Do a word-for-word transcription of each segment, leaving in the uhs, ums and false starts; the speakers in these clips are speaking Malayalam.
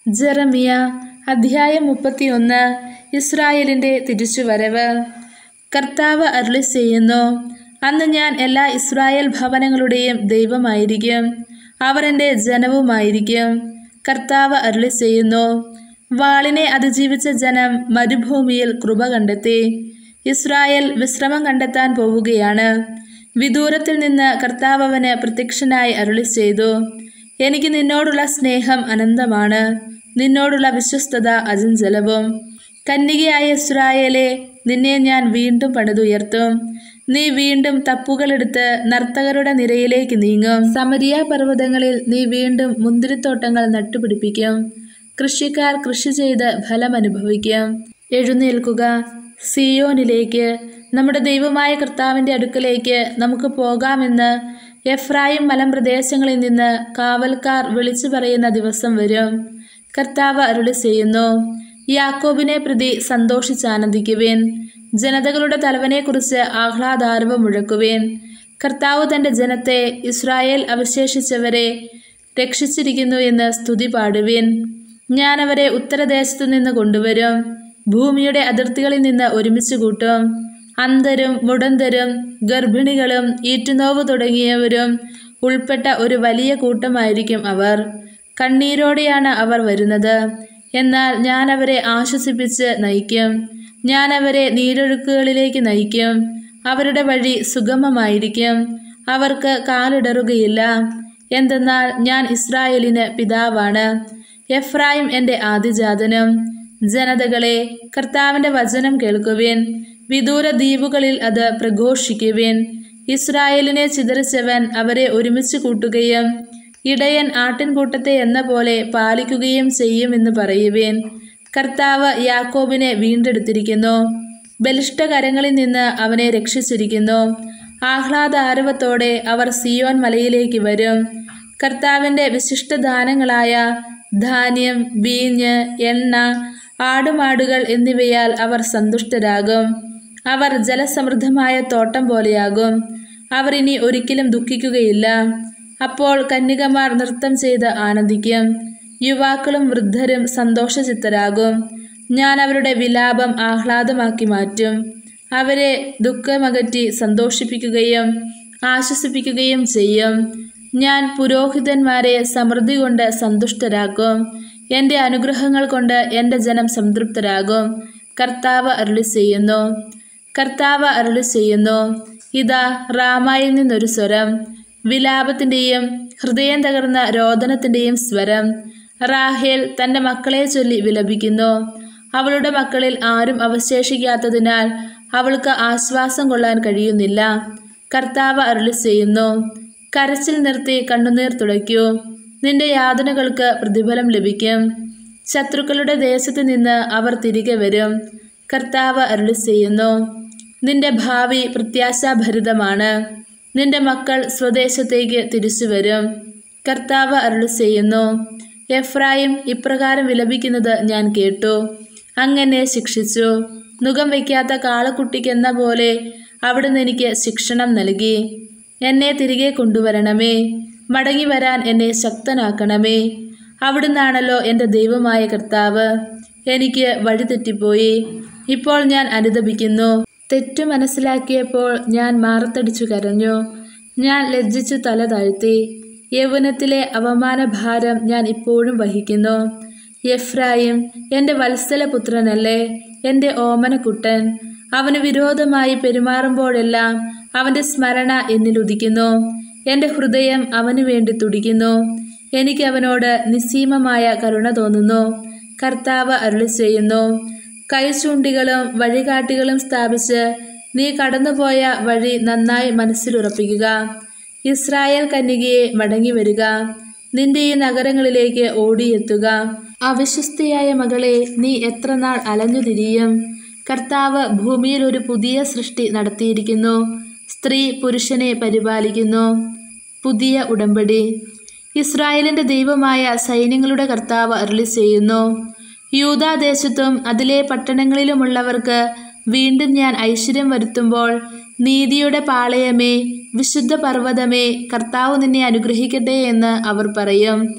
ജെറമിയ അധ്യായം മുപ്പത്തിയൊന്ന്. ഇസ്രായേലിൻ്റെ തിരിച്ചുവരവ്. കർത്താവ് അരുളി ചെയ്യുന്നു, അന്ന് ഞാൻ എല്ലാ ഇസ്രായേൽ ഭവനങ്ങളുടെയും ദൈവമായിരിക്കും, അവർ എൻ്റെ ജനവുമായിരിക്കും. കർത്താവ് അരുളി ചെയ്യുന്നു, വാളിനെ അതിജീവിച്ച ജനം മരുഭൂമിയിൽ കൃപ കണ്ടെത്തി. ഇസ്രായേൽ വിശ്രമം കണ്ടെത്താൻ പോവുകയാണ്. വിദൂരത്തിൽ നിന്ന് കർത്താവ് അവന് പ്രത്യക്ഷനായി അരുളി ചെയ്തു, എനിക്ക് നിന്നോടുള്ള സ്നേഹം അനന്തമാണ്, നിന്നോടുള്ള വിശ്വസ്തത അചഞ്ചലവും. കന്യകയായ ഇസ്രായേലെ, നിന്നെ ഞാൻ വീണ്ടും പണിതുയർത്തും. നീ വീണ്ടും തപ്പുകളെടുത്ത് നർത്തകരുടെ നിരയിലേക്ക് നീങ്ങും. സമരിയ പർവ്വതങ്ങളിൽ നീ വീണ്ടും മുന്തിരിത്തോട്ടങ്ങൾ നട്ടുപിടിപ്പിക്കും. കൃഷിക്കാർ കൃഷി ചെയ്ത് ഫലമനുഭവിക്കും. എഴുന്നേൽക്കുക, സിയോനിലേക്ക്, നമ്മുടെ ദൈവമായ കർത്താവിൻ്റെ അടുക്കലേക്ക് നമുക്ക് പോകാമെന്ന് എഫ്രായിം മലമ്പ്രദേശങ്ങളിൽ നിന്ന് കാവൽക്കാർ വിളിച്ചു പറയുന്ന ദിവസം വരും. കർത്താവ് അരുളി ചെയ്യുന്നു, യാക്കോബിനെ പ്രതി സന്തോഷിച്ചാനന്ദിക്കുവിൻ, ജനതകളുടെ തലവനെക്കുറിച്ച് ആഹ്ലാദാരവം മുഴക്കുവിൻ. കർത്താവ് തൻ്റെ ജനത്തെ, ഇസ്രായേൽ അവശേഷിച്ചവരെ രക്ഷിച്ചിരിക്കുന്നു എന്ന് സ്തുതി പാടുവിൻ. ഞാൻ അവരെ ഉത്തരദേശത്തു നിന്ന് കൊണ്ടുവരും, ഭൂമിയുടെ അതിർത്തികളിൽ നിന്ന് ഒരുമിച്ച് കൂട്ടും. അന്ധരും മുടന്തരും ഗർഭിണികളും ഈറ്റുനോവ് തുടങ്ങിയവരും ഉൾപ്പെട്ട ഒരു വലിയ കൂട്ടമായിരിക്കും അവർ. കണ്ണീരോടെയാണ് അവർ വരുന്നത്, എന്നാൽ ഞാൻ അവരെ ആശ്വസിപ്പിച്ച് നയിക്കും. ഞാൻ അവരെ നീരൊഴുക്കുകളിലേക്ക് നയിക്കും. അവരുടെ വഴി സുഗമമായിരിക്കും, അവർക്ക് കാലിടറുകയില്ല. എന്തെന്നാൽ ഞാൻ ഇസ്രായേലിന് പിതാവാണ്, എഫ്രായിം എൻ്റെ ആദിജാതനും. ജനതകളെ, കർത്താവിൻ്റെ വചനം കേൾക്കുവിൻ, വിദൂര ദ്വീപുകളിൽ അത് പ്രഘോഷിക്കുവിൻ. ഇസ്രായേലിനെ ചിതറിച്ചവൻ അവരെ ഒരുമിച്ച് കൂട്ടുകയും ഇടയൻ ആട്ടിൻകൂട്ടത്തെ എന്ന പോലെ പാലിക്കുകയും ചെയ്യുമെന്ന് പറയുവിൻ. കർത്താവ് യാക്കോബിനെ വീണ്ടെടുത്തിരിക്കുന്നു, ബലിഷ്ഠകരങ്ങളിൽ നിന്ന് അവനെ രക്ഷിച്ചിരിക്കുന്നു. ആഹ്ലാദാരവത്തോടെ അവർ സിയോൻ മലയിലേക്ക് വരും. കർത്താവിൻ്റെ വിശിഷ്ടദാനങ്ങളായ ധാന്യം, വീഞ്ഞ്, എണ്ണ, ആടുമാടുകൾ എന്നിവയാൽ അവർ സന്തുഷ്ടരാകും. അവർ ജലസമൃദ്ധമായ തോട്ടം പോലെയാകും. അവർ ഇനി ഒരിക്കലും ദുഃഖിക്കുകയില്ല. അപ്പോൾ കന്യകമാർ നൃത്തം ചെയ്ത് ആനന്ദിക്കും, യുവാക്കളും വൃദ്ധരും സന്തോഷചിത്തരാകും. ഞാൻ അവരുടെ വിലാപം ആഹ്ലാദമാക്കി മാറ്റും. അവരെ ദുഃഖമകറ്റി സന്തോഷിപ്പിക്കുകയും ആശ്വസിപ്പിക്കുകയും ചെയ്യും. ഞാൻ പുരോഹിതന്മാരെ സമൃദ്ധി കൊണ്ട് സന്തുഷ്ടരാക്കും, എൻ്റെ അനുഗ്രഹങ്ങൾ കൊണ്ട് എൻ്റെ ജനം സംതൃപ്തരാകും. കർത്താവ് അരുളി ചെയ്യുന്നു. കർത്താവ് അരുളി ചെയ്യുന്നു, ഇതാ റാമായിൽ നിന്നൊരു സ്വരം, വിലാപത്തിൻ്റെയും ഹൃദയം തകർന്ന രോദനത്തിൻ്റെയും സ്വരം. റാഹേൽ തൻ്റെ മക്കളെ ചൊല്ലി വിലപിക്കുന്നു. അവളുടെ മക്കളിൽ ആരും അവശേഷിക്കാത്തതിനാൽ അവൾക്ക് ആശ്വാസം കൊള്ളാൻ കഴിയുന്നില്ല. കർത്താവ് അരുളി ചെയ്യുന്നു, കരച്ചിൽ നിർത്തി കണ്ണുനീർ തുടയ്ക്കൂ, നിന്റെ യാതനകൾക്ക് പ്രതിഫലം ലഭിക്കും. ശത്രുക്കളുടെ ദേശത്ത് നിന്ന് അവർ തിരികെ വരും. കർത്താവ് അരുളി ചെയ്യുന്നു, നിന്റെ ഭാവി പ്രത്യാശാഭരിതമാണ്, നിന്റെ മക്കൾ സ്വദേശത്തേക്ക് തിരിച്ചു വരും. കർത്താവ് അരുളി ചെയ്യുന്നു, എഫ്രായിം ഇപ്രകാരം വിലപിക്കുന്നത് ഞാൻ കേട്ടു, അങ്ങനെ ശിക്ഷിച്ചു. നുകം വയ്ക്കാത്ത കാളക്കുട്ടിക്കെന്ന പോലെ അവിടുന്ന് എനിക്ക് ശിക്ഷണം നൽകി. എന്നെ തിരികെ കൊണ്ടുവരണമേ, മടങ്ങി വരാൻ എന്നെ ശക്തനാക്കണമേ. അവിടുന്നാണല്ലോ എൻ്റെ ദൈവമായ കർത്താവ്. എനിക്ക് വഴിതെറ്റിപ്പോയി, ഇപ്പോൾ ഞാൻ അനുതപിക്കുന്നു. തെറ്റു മനസ്സിലാക്കിയപ്പോൾ ഞാൻ മാറത്തടിച്ചു കരഞ്ഞു, ഞാൻ ലജ്ജിച്ചു തല താഴ്ത്തി. യൗവനത്തിലെ അവമാനഭാരം ഞാൻ ഇപ്പോഴും വഹിക്കുന്നു. എഫ്രായിം എൻ്റെ വത്സലപുത്രനല്ലേ, എൻ്റെ ഓമനക്കുട്ടൻ. അവന് വിരോധമായി പെരുമാറുമ്പോഴെല്ലാം അവൻ്റെ സ്മരണ എന്നിലുദിക്കുന്നു. എൻ്റെ ഹൃദയം അവന് വേണ്ടി തുടിക്കുന്നു. എനിക്ക് അവനോട് നിസ്സീമമായ കരുണ തോന്നുന്നു. കർത്താവ് അരുളി ചെയ്യുന്നു, കൈചൂണ്ടികളും വഴികാട്ടികളും സ്ഥാപിച്ച് നീ കടന്നുപോയ വഴി നന്നായി മനസ്സിലുറപ്പിക്കുക. ഇസ്രായേൽ കന്യകയെ മടങ്ങി വരിക, നിന്റെ ഈ നഗരങ്ങളിലേക്ക് ഓടിയെത്തുക. അവിശ്വസ്തയായ മകളെ, നീ എത്ര നാൾ അലഞ്ഞുതിരിയും? കർത്താവ് ഭൂമിയിൽ ഒരു പുതിയ സൃഷ്ടി നടത്തിയിരിക്കുന്നു, സ്ത്രീ പുരുഷനെ പരിപാലിക്കുന്നു. പുതിയ ഉടമ്പടി. ഇസ്രായേലിൻ്റെ ദൈവമായ സൈന്യങ്ങളുടെ കർത്താവ് അരുളി ചെയ്യുന്നു, യൂദാദേശത്തും അതിലെ പട്ടണങ്ങളിലുമുള്ളവർക്ക് വീണ്ടും ഞാൻ ഐശ്വര്യം വരുത്തുമ്പോൾ, നീതിയുടെ പാളയമേ, വിശുദ്ധ പർവ്വതമേ, കർത്താവ് നിന്നെ അനുഗ്രഹിക്കട്ടെ എന്ന് അവർ പറയും.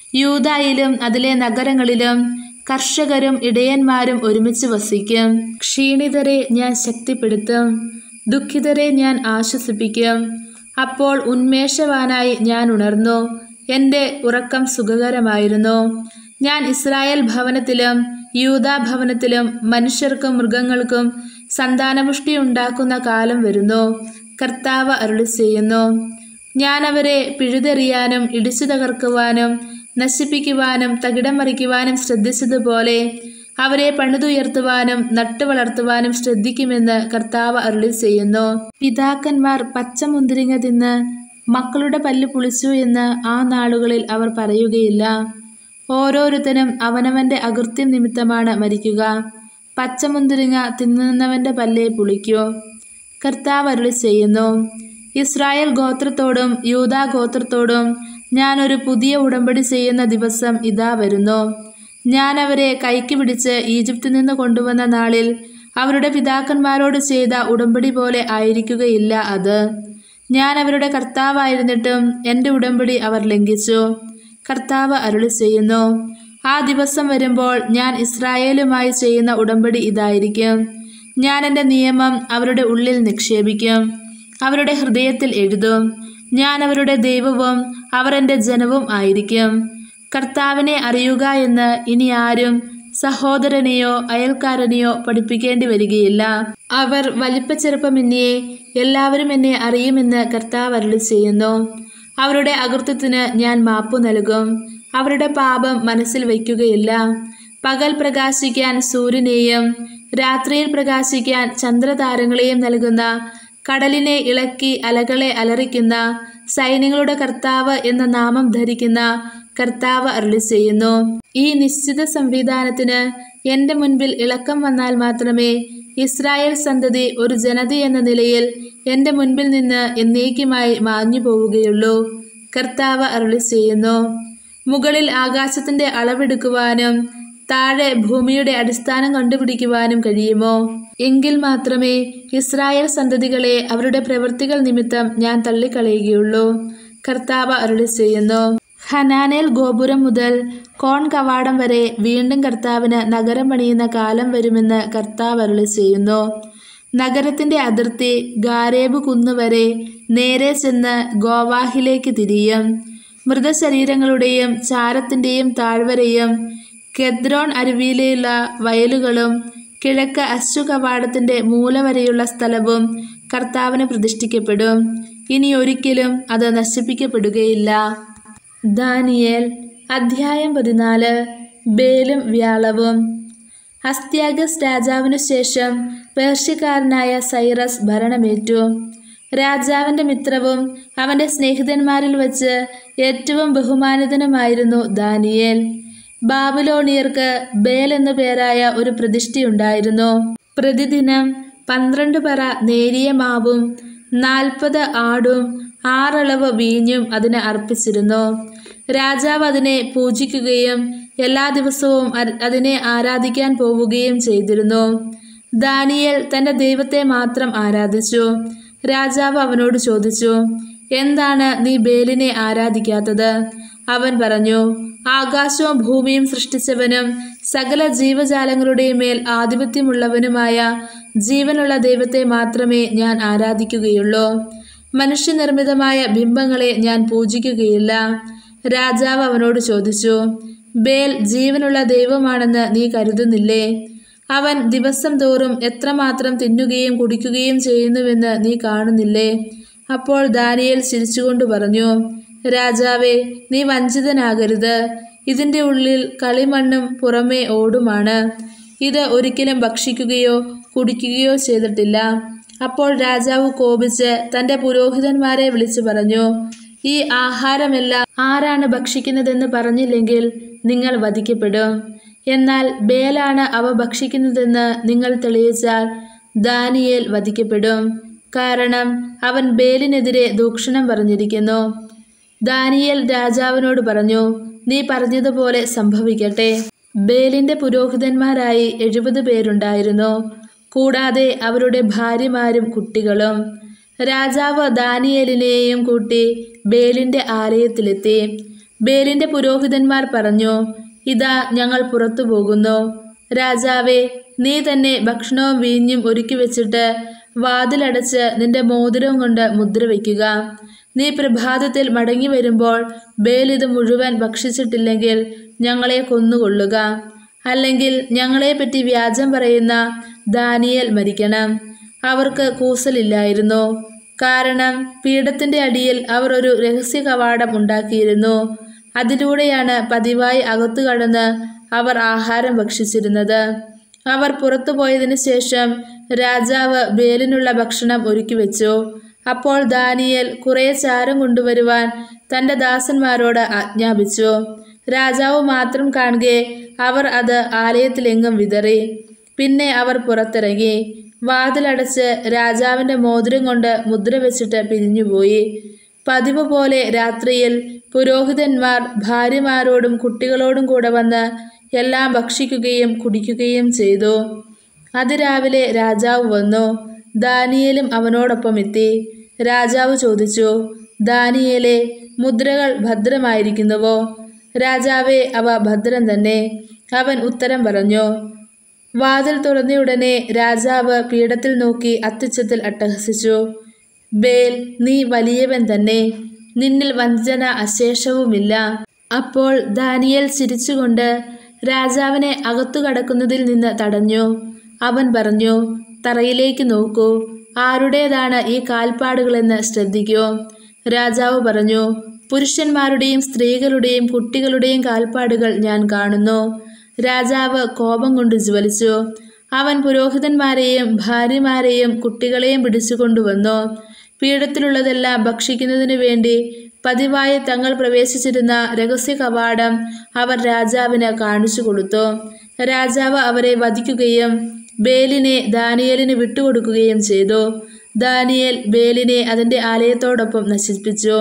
യൂദായിലും അതിലെ നഗരങ്ങളിലും കർഷകരും ഇടയന്മാരും ഒരുമിച്ച് വസിക്കും. ക്ഷീണിതരെ ഞാൻ ശക്തിപ്പെടുത്തും, ദുഃഖിതരെ ഞാൻ ആശ്വസിപ്പിക്കും. അപ്പോൾ ഉന്മേഷവാനായി ഞാൻ ഉണർന്നു. എൻ്റെ ഉറക്കം സുഖകരമായിരുന്നു. ഞാൻ ഇസ്രായേൽ ഭവനത്തിലും യൂദാ ഭവനത്തിലും മനുഷ്യർക്കും മൃഗങ്ങൾക്കും സന്താനപുഷ്ടി ഉണ്ടാക്കുന്ന കാലം വരുന്നു. കർത്താവ് അരുളിച്ചെയ്യുന്നു. ഞാൻ അവരെ പിഴുതെറിയാനും ഇടിച്ചു തകർക്കുവാനും നശിപ്പിക്കുവാനും തകിടം മറിക്കുവാനും ശ്രദ്ധിച്ചതുപോലെ അവരെ പണിതുയർത്തുവാനും നട്ടുവളർത്തുവാനും ശ്രദ്ധിക്കുമെന്ന് കർത്താവ് അരുളിച്ചെയ്യുന്നു. പിതാക്കന്മാർ പച്ചമുന്തിരിങ്ങ തിന്ന് മക്കളുടെ പല്ല് പുളിച്ചു എന്ന് ആ നാളുകളിൽ അവർ പറയുകയില്ല. ഓരോരുത്തനും അവനവൻ്റെ അകൃത്യം നിമിത്തമാണ് മരിക്കുക. പച്ചമുന്തിരിങ്ങ തിന്നുന്നവൻ്റെ പല്ലേ പുളിക്കൂ. കർത്താവ് അരുളിച്ചെയ്യുന്നു. ഇസ്രായേൽ ഗോത്രത്തോടും യൂദാ ഗോത്രത്തോടും ഞാനൊരു പുതിയ ഉടമ്പടി ചെയ്യുന്ന ദിവസം ഇതാ വരുന്നു. ഞാൻ അവരെ കൈക്ക് പിടിച്ച് ഈജിപ്തിൽ നിന്ന് കൊണ്ടുവന്ന നാളിൽ അവരുടെ പിതാക്കന്മാരോട് ചെയ്ത ഉടമ്പടി പോലെ ആയിരിക്കുകയില്ല അത്. ഞാൻ അവരുടെ കർത്താവായിരുന്നിട്ടും എൻ്റെ ഉടമ്പടി അവർ ലംഘിച്ചു. കർത്താവ് അരുളിച്ചെയ്യുന്നു. ആ ദിവസം വരുമ്പോൾ ഞാൻ ഇസ്രായേലുമായി ചെയ്യുന്ന ഉടമ്പടി ഇതായിരിക്കും. ഞാൻ എൻ്റെ നിയമം അവരുടെ ഉള്ളിൽ നിക്ഷേപിക്കും, അവരുടെ ഹൃദയത്തിൽ എഴുതും. ഞാൻ അവരുടെ ദൈവവും അവർ എൻ്റെ ജനവും ആയിരിക്കും. കർത്താവിനെ അറിയുക എന്ന് ഇനി ആരും സഹോദരനെയോ അയൽക്കാരനെയോ പഠിപ്പിക്കേണ്ടി വരികയില്ല. അവർ വലിപ്പച്ചെറുപ്പമെന്നിയെ എല്ലാവരും എന്നെ അറിയുമെന്ന് കർത്താവ് അരുളിച്ചെയ്യുന്നു. അവരുടെ അകൃത്യത്തിന് ഞാൻ മാപ്പു നൽകും, അവരുടെ പാപം മനസ്സിൽ വയ്ക്കുകയില്ല. പകൽ പ്രകാശിക്കാൻ സൂര്യനെയും രാത്രിയിൽ പ്രകാശിക്കാൻ ചന്ദ്രതാരങ്ങളെയും നൽകുന്ന, കടലിനെ ഇളക്കി അലകളെ അലറിക്കുന്ന, സൈന്യങ്ങളുടെ കർത്താവ് എന്ന നാമം ധരിക്കുന്ന കർത്താവ് അരുളിച്ചെയ്യുന്നു. ഈ നിശ്ചിത സംവിധാനത്തിന് എൻ്റെ മുൻപിൽ ഇളക്കം വന്നാൽ മാത്രമേ ഇസ്രായേൽ സന്തതി ഒരു ജനത എന്ന നിലയിൽ എൻ്റെ മുൻപിൽ നിന്ന് എന്നേക്കുമായി മാഞ്ഞു പോവുകയുള്ളൂ. കർത്താവ് അരുളിച്ചെയ്യുന്നു. മുകളിൽ ആകാശത്തിൻ്റെ അളവെടുക്കുവാനും താഴെ ഭൂമിയുടെ അടിസ്ഥാനം കണ്ടുപിടിക്കുവാനും കഴിയുമോ? എങ്കിൽ മാത്രമേ ഇസ്രായേൽ സന്തതികളെ അവരുടെ പ്രവൃത്തികൾ നിമിത്തം ഞാൻ തള്ളിക്കളയുകയുള്ളൂ. കർത്താവ് അരുളിച്ചെയ്യുന്നു. ഹനാനേൽ ഗോപുരം മുതൽ കോൺ കവാടം വരെ വീണ്ടും കർത്താവിന് നഗരം പണിയുന്ന കാലം വരുമെന്ന് കർത്താവ് അരുളിച്ചെയ്യുന്നു. നഗരത്തിൻ്റെ അതിർത്തി ഗാരേബ് കുന്നുവരെ നേരെ ചെന്ന് ഗോവാഹിലേക്ക് തിരിയും. മൃതശരീരങ്ങളുടെയും ചാരത്തിൻ്റെയും താഴ്വരയും കെദ്രോൺ അരുവിയിലുള്ള വയലുകളും കിഴക്ക് അശ്ശു കവാടത്തിൻ്റെ മൂല വരെയുള്ള സ്ഥലവും കർത്താവിന് പ്രതിഷ്ഠിക്കപ്പെടും. ഇനി ഒരിക്കലും അത് നശിപ്പിക്കപ്പെടുകയില്ല. ദാനിയേൽ അധ്യായം പതിനാല്. ബേലും വ്യാളവും. അസ്ത്യാഗസ് രാജാവിനു ശേഷം പേർഷ്യക്കാരനായ സൈറസ് ഭരണമേറ്റു. രാജാവിൻ്റെ മിത്രവും അവൻ്റെ സ്നേഹിതന്മാരിൽ വച്ച് ഏറ്റവും ബഹുമാനിതനുമായിരുന്നു ദാനിയേൽ. ബാബിലോണിയർക്ക് ബേൽ എന്നു പേരായ ഒരു പ്രതിഷ്ഠയുണ്ടായിരുന്നു. പ്രതിദിനം പന്ത്രണ്ട് പറ നേരിയ മാവും നാൽപ്പത് ആടും ആറളവ് വീഞ്ഞും അതിന് അർപ്പിച്ചിരുന്നു. രാജാവ് അതിനെ പൂജിക്കുകയും എല്ലാ ദിവസവും അതിനെ ആരാധിക്കാൻ പോവുകയും ചെയ്തിരുന്നു. ദാനിയേൽ തൻ്റെ ദൈവത്തെ മാത്രം ആരാധിച്ചു. രാജാവ് അവനോട് ചോദിച്ചു, എന്താണ് നീ ബേലിനെ ആരാധിക്കാത്തത്? അവൻ പറഞ്ഞു, ആകാശവും ഭൂമിയും സൃഷ്ടിച്ചവനും സകല ജീവജാലങ്ങളുടെയും മേൽ ആധിപത്യമുള്ളവനുമായ ജീവനുള്ള ദൈവത്തെ മാത്രമേ ഞാൻ ആരാധിക്കുകയുള്ളൂ. മനുഷ്യനിർമ്മിതമായ ബിംബങ്ങളെ ഞാൻ പൂജിക്കുകയില്ല. രാജാവ് അവനോട് ചോദിച്ചു, ബേൽ ജീവനുള്ള ദൈവമാണെന്ന് നീ കരുതുന്നില്ലേ? അവൻ ദിവസം തോറും എത്രമാത്രം തിന്നുകയും കുടിക്കുകയും ചെയ്യുന്നുവെന്ന് നീ കാണുന്നില്ലേ? അപ്പോൾ ദാനിയേൽ ചിരിച്ചുകൊണ്ട് പറഞ്ഞു, രാജാവേ, നീ വഞ്ചിതനാകരുത്. ഇതിൻ്റെ ഉള്ളിൽ കളിമണ്ണും പുറമേ ഓടുമാണ്. ഇത് ഒരിക്കലും ഭക്ഷിക്കുകയോ കുടിക്കുകയോ ചെയ്തിട്ടില്ല. അപ്പോൾ രാജാവ് കോപിച്ച് തൻ്റെ പുരോഹിതന്മാരെ വിളിച്ചു പറഞ്ഞു, ഈ ആഹാരമെല്ലാം ആരാണ് ഭക്ഷിക്കുന്നതെന്ന് പറഞ്ഞില്ലെങ്കിൽ നിങ്ങൾ വധിക്കപ്പെടും. എന്നാൽ ബേലാണ് അവ ഭക്ഷിക്കുന്നതെന്ന് നിങ്ങൾ തെളിയിച്ചാൽ ദാനിയേൽ വധിക്കപ്പെടും. കാരണം അവൻ ബേലിനെതിരെ ദൂഷണം പറഞ്ഞിരിക്കുന്നു. ദാനിയേൽ രാജാവിനോട് പറഞ്ഞു, നീ പറഞ്ഞതുപോലെ സംഭവിക്കട്ടെ. ബേലിൻ്റെ പുരോഹിതന്മാരായി എഴുപത് പേരുണ്ടായിരുന്നു, കൂടാതെ അവരുടെ ഭാര്യമാരും കുട്ടികളും. രാജാവ് ദാനിയേലിനെയും കൂട്ടി ബേലിൻ്റെ ആലയത്തിലെത്തി. ബേലിന്റെ പുരോഹിതന്മാർ പറഞ്ഞു, ഇതാ ഞങ്ങൾ പുറത്തു പോകുന്നു. രാജാവേ, നീ തന്നെ ഭക്ഷണവും വീഞ്ഞും ഒരുക്കി വെച്ചിട്ട് വാതിലടച്ച് നിന്റെ മോതിരം കൊണ്ട് മുദ്ര വയ്ക്കുക. നീ പ്രഭാതത്തിൽ മടങ്ങി വരുമ്പോൾ ബേൽ ഇത് മുഴുവൻ ഭക്ഷിച്ചിട്ടില്ലെങ്കിൽ ഞങ്ങളെ കൊന്നുകൊള്ളുക. അല്ലെങ്കിൽ ഞങ്ങളെപ്പറ്റി വ്യാജം പറയുന്ന ദാനിയേൽ മരിക്കണം. അവർക്ക് കൂസലില്ലായിരുന്നു. കാരണം പീഠത്തിന്റെ അടിയിൽ അവർ ഒരു രഹസ്യ കവാടം ഉണ്ടാക്കിയിരുന്നു. അതിലൂടെയാണ് പതിവായി അകത്തു കടന്ന് അവർ ആഹാരം ഭക്ഷിച്ചിരുന്നത്. അവർ പുറത്തു പോയതിനു ശേഷം രാജാവ് ബേലിനുള്ള ഭക്ഷണം ഒരുക്കി വെച്ചു. അപ്പോൾ ദാനിയേൽ കുറെ ചാരം കൊണ്ടുവരുവാൻ തന്റെ ദാസന്മാരോട് ആജ്ഞാപിച്ചു. രാജാവ് മാത്രം കാണുകെ അവർ അത് ആലയത്തിലെങ്ങും വിതറി. പിന്നെ അവർ പുറത്തിറങ്ങി വാതിലടച്ച് രാജാവിന്റെ മോതിരം കൊണ്ട് മുദ്ര വെച്ചിട്ട് പിരിഞ്ഞുപോയി. പതിവ് പോലെ രാത്രിയിൽ പുരോഹിതന്മാർ ഭാര്യമാരോടും കുട്ടികളോടും കൂടെ വന്ന് എല്ലാം ഭക്ഷിക്കുകയും കുടിക്കുകയും ചെയ്തു. അതിരാവിലെ രാജാവ് വന്നു. ദാനിയേലും അവനോടൊപ്പം എത്തി. രാജാവ് ചോദിച്ചു, ദാനിയേലേ, മുദ്രകൾ ഭദ്രമായിരിക്കുന്നുവോ? രാജാവേ, അവ ഭദ്രം തന്നെ. അവൻ ഉത്തരം പറഞ്ഞു. വാതിൽ തുറന്നയുടനെ രാജാവ് പീഠത്തിൽ നോക്കി അത്യുച്ചത്തിൽ അട്ടഹസിച്ചു. ബേൽ, നീ വലിയവൻ തന്നെ. നിന്നിൽ വഞ്ചന അശേഷവുമില്ല. അപ്പോൾ ദാനിയേൽ ചിരിച്ചുകൊണ്ട് രാജാവിനെ അകത്തു കടക്കുന്നതിൽ നിന്ന് തടഞ്ഞു. അവൻ പറഞ്ഞു, തറയിലേക്ക് നോക്കൂ. ആരുടേതാണ് ഈ കാൽപ്പാടുകളെന്ന് ശ്രദ്ധിക്കൂ. രാജാവ് പറഞ്ഞു, പുരുഷന്മാരുടെയും സ്ത്രീകളുടെയും കുട്ടികളുടെയും കാൽപ്പാടുകൾ ഞാൻ കാണുന്നു. രാജാവ് കോപം കൊണ്ട് ജ്വലിച്ചു. അവൻ പുരോഹിതന്മാരെയും ഭാര്യമാരെയും കുട്ടികളെയും പിടിച്ചുകൊണ്ടുവന്നു. പീഠത്തിലുള്ളതെല്ലാം ഭക്ഷിക്കുന്നതിനു വേണ്ടി പതിവായി തങ്ങൾ പ്രവേശിച്ചിരുന്ന രഹസ്യ കവാടം അവർ രാജാവിന് കാണിച്ചു കൊടുത്തു. രാജാവ് അവരെ വധിക്കുകയും ബേലിനെ ദാനിയേലിന് വിട്ടുകൊടുക്കുകയും ചെയ്തു. ദാനിയേൽ ബേലിനെ അതിന്റെ ആലയത്തോടൊപ്പം നശിപ്പിച്ചു.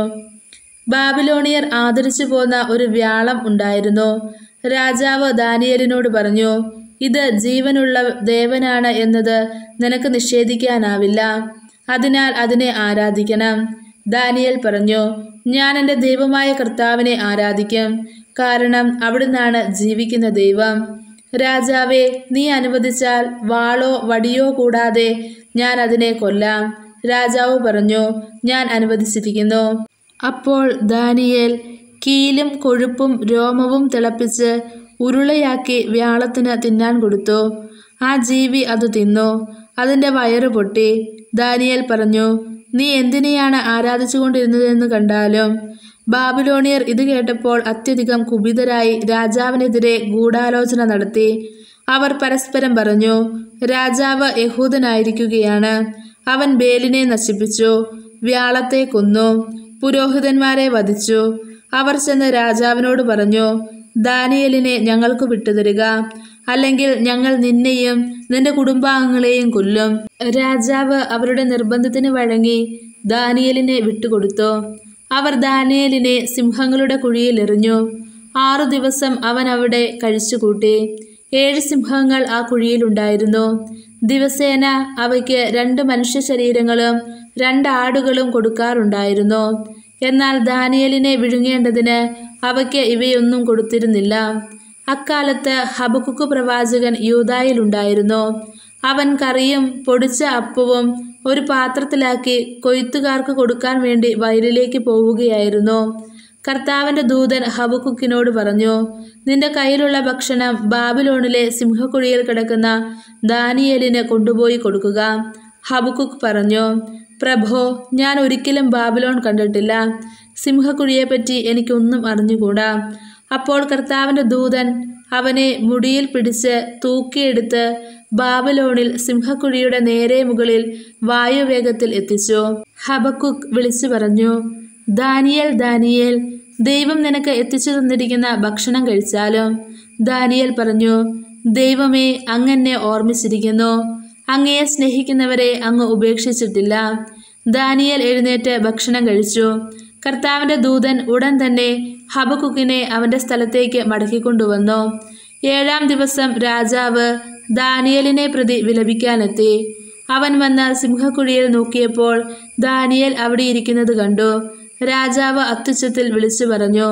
ബാബിലോണിയർ ആദരിച്ചു പോന്ന ഒരു വ്യാളം ഉണ്ടായിരുന്നു. രാജാവ് ദാനിയേലിനോട് പറഞ്ഞു, ഇത് ജീവനുള്ള ദേവനാണ് എന്നത് നിനക്ക് നിഷേധിക്കാനാവില്ല. അതിനാൽ അതിനെ ആരാധിക്കണം. ദാനിയേൽ പറഞ്ഞു, ഞാൻ എൻ്റെ ദൈവമായ കർത്താവിനെ ആരാധിക്കും. കാരണം അവിടുന്നാണ് ജീവിക്കുന്ന ദൈവം. രാജാവേ, നീ അനുവദിച്ചാൽ വാളോ വടിയോ കൂടാതെ ഞാൻ അതിനെ കൊല്ലാം. രാജാവ് പറഞ്ഞു, ഞാൻ അനുവദിച്ചിരിക്കുന്നു. അപ്പോൾ ദാനിയേൽ കീലും കൊഴുപ്പും രോമവും തിളപ്പിച്ച് ഉരുളയാക്കി വ്യാളത്തിന് തിന്നാൻ കൊടുത്തു. ആ ജീവി അത് തിന്നു. അതിൻ്റെ വയറ് പൊട്ടി. ദാനിയേൽ പറഞ്ഞു, നീ എന്തിനെയാണ് ആരാധിച്ചുകൊണ്ടിരുന്നതെന്ന് കണ്ടാലും. ബാബിലോണിയർ ഇത് കേട്ടപ്പോൾ അത്യധികം കുപിതരായി രാജാവിനെതിരെ ഗൂഢാലോചന നടത്തി. അവർ പരസ്പരം പറഞ്ഞു, രാജാവ് യഹൂദനായിരിക്കുകയാണ്. അവൻ ബേലിനെ നശിപ്പിച്ചു, വ്യാളത്തെ കൊന്നു, പുരോഹിതന്മാരെ വധിച്ചു. അവർ ചെന്ന് രാജാവിനോട് പറഞ്ഞു, ദാനിയേലിനെ ഞങ്ങൾക്ക് വിട്ടുതരിക, അല്ലെങ്കിൽ ഞങ്ങൾ നിന്നെയും നിന്റെ കുടുംബാംഗങ്ങളെയും കൊല്ലും. രാജാവ് അവരുടെ നിർബന്ധത്തിന് വഴങ്ങി ദാനിയേലിനെ വിട്ടുകൊടുത്തു. അവർ ദാനിയേലിനെ സിംഹങ്ങളുടെ കുഴിയിൽ എറിഞ്ഞു. ആറു ദിവസം അവൻ അവിടെ കഴിച്ചുകൂട്ടി. ഏഴ് സിംഹങ്ങൾ ആ കുഴിയിലുണ്ടായിരുന്നു. ദിവസേന അവയ്ക്ക് രണ്ട് മനുഷ്യ ശരീരങ്ങളും രണ്ട് ആടുകളും കൊടുക്കാറുണ്ടായിരുന്നു. എന്നാൽ ദാനിയേലിനെ വിഴുങ്ങേണ്ടതിന് അവയ്ക്ക് ഇവയൊന്നും കൊടുത്തിരുന്നില്ല. അക്കാലത്ത് ഹബക്കുക്ക് പ്രവാചകൻ യൂദായിലുണ്ടായിരുന്നു. അവൻ കറിയും പൊടിച്ച അപ്പവും ഒരു പാത്രത്തിലാക്കി കൊയ്ത്തുകാർക്ക് കൊടുക്കാൻ വേണ്ടി വയലിലേക്ക് പോവുകയായിരുന്നു. കർത്താവിന്റെ ദൂതൻ ഹബക്കുക്കിനോട് പറഞ്ഞു, നിന്റെ കയ്യിലുള്ള ഭക്ഷണം ബാബിലോണിലെ സിംഹക്കുഴിയിൽ കിടക്കുന്ന ദാനിയേലിന് കൊണ്ടുപോയി കൊടുക്കുക. ഹബക്കുക്ക് പറഞ്ഞു, പ്രഭോ, ഞാൻ ഒരിക്കലും ബാബിലോൺ കണ്ടിട്ടില്ല. സിംഹക്കുഴിയെപ്പറ്റി എനിക്കൊന്നും അറിഞ്ഞുകൂടാ. അപ്പോൾ കർത്താവിന്റെ ദൂതൻ അവനെ മുടിയിൽ പിടിച്ച് തൂക്കിയെടുത്ത് ബാബിലോണിൽ സിംഹക്കുഴിയുടെ നേരെ മുകളിൽ വായുവേഗത്തിൽ എത്തിച്ചു. ഹബക്കുക്ക് വിളിച്ചു പറഞ്ഞു, ദാനിയേൽ, ദാനിയേൽ, ദൈവം നിനക്ക് എത്തിച്ചു തന്നിരിക്കുന്ന ഭക്ഷണം കഴിച്ചാലും. ദാനിയേൽ പറഞ്ഞു, ദൈവമേ, അങ്ങെന്നെ ഓർമ്മിച്ചിരിക്കുന്നു. അങ്ങയെ സ്നേഹിക്കുന്നവരെ അങ്ങ് ഉപേക്ഷിച്ചിട്ടില്ല. ദാനിയേൽ എഴുന്നേറ്റ് ഭക്ഷണം കഴിച്ചു. കർത്താവിന്റെ ദൂതൻ ഉടൻ തന്നെ ഹബക്കുക്കിനെ അവന്റെ സ്ഥലത്തേക്ക് മടക്കിക്കൊണ്ടുവന്നു. ഏഴാം ദിവസം രാജാവ് ദാനിയേലിനെ പ്രതി വിലപിക്കാനെത്തി. അവൻ വന്ന് സിംഹക്കുഴിയിൽ നോക്കിയപ്പോൾ ദാനിയേൽ അവിടെ ഇരിക്കുന്നത് കണ്ടു. രാജാവ് അത്യുച്ചത്തിൽ വിളിച്ചു പറഞ്ഞു,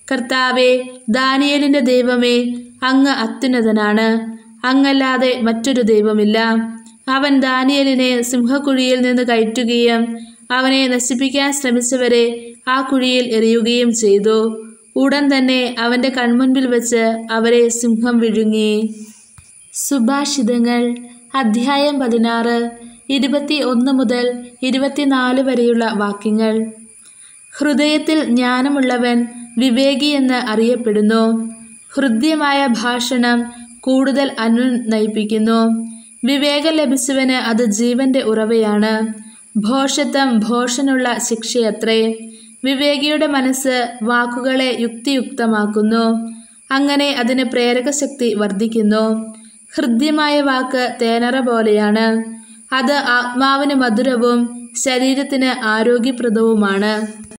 കർത്താവേ, ദാനിയേലിന്റെ ദൈവമേ, അങ്ങ് അത്യുന്നതനാണ്. അങ്ങല്ലാതെ മറ്റൊരു ദൈവമില്ല. അവൻ ദാനിയേലിനെ സിംഹക്കുഴിയിൽ നിന്ന് കയറ്റുകയും അവനെ നശിപ്പിക്കാൻ ശ്രമിച്ചവരെ ആ കുഴിയിൽ എറിയുകയും ചെയ്തു. ഉടൻ തന്നെ അവന്റെ കൺമുൻപിൽ വെച്ച് അവരെ സിംഹം വിഴുങ്ങി. സുഭാഷിതങ്ങൾ അധ്യായം പതിനാറ്, ഇരുപത്തി ഒന്ന് മുതൽ ഇരുപത്തിനാല് വരെയുള്ള വാക്യങ്ങൾ. ഹൃദയത്തിൽ ജ്ഞാനമുള്ളവൻ വിവേകിയെന്ന് അറിയപ്പെടുന്നു. ഹൃദ്യമായ ഭാഷണം കൂടുതൽ അനുനയിപ്പിക്കുന്നു. വിവേകം ലഭിച്ചവന് അത് ജീവന്റെ ഉറവയാണ്. ഭോഷത്വം ഭോഷനുള്ള ശിക്ഷയത്രേ. വിവേകിയുടെ മനസ്സ് വാക്കുകളെ യുക്തിയുക്തമാക്കുന്നു. അങ്ങനെ അതിന് പ്രേരകശക്തി വർദ്ധിക്കുന്നു. ഹൃദ്യമായ വാക്ക് തേനറ പോലെയാണ്. അത് ആത്മാവിന് മധുരവും ശരീരത്തിന് ആരോഗ്യപ്രദവുമാണ്.